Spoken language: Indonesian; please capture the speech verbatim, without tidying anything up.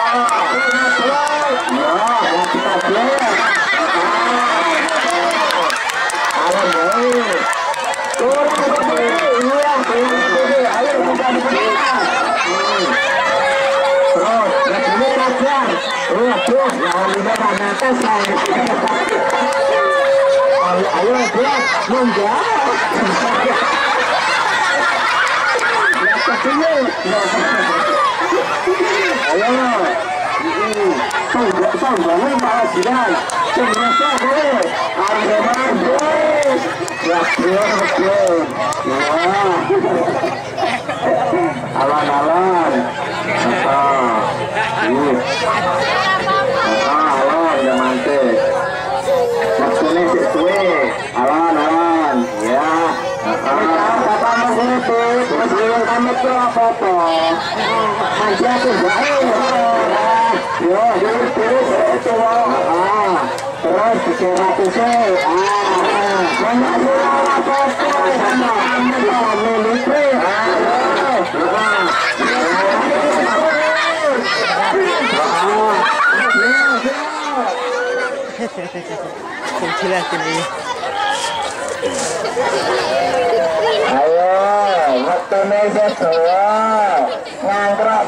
Ayo, dia menjauh. Ayo, sombongnya malah jiran. Semasa boleh, ada bagus. Ya, ya, ya. Alan-alan. Ini. Alan, udah mantek. Maksudnya sesuai. Alan-alan. Ya. Bapak mengerti, masih kami tuh foto. Manja tuh baik. Yo, terus terus itu. Ah, terus bicara tuh sih. Ah, banyak juga foto sama militer. Jelas ini. Ayo, waktu meja tua, ngangkro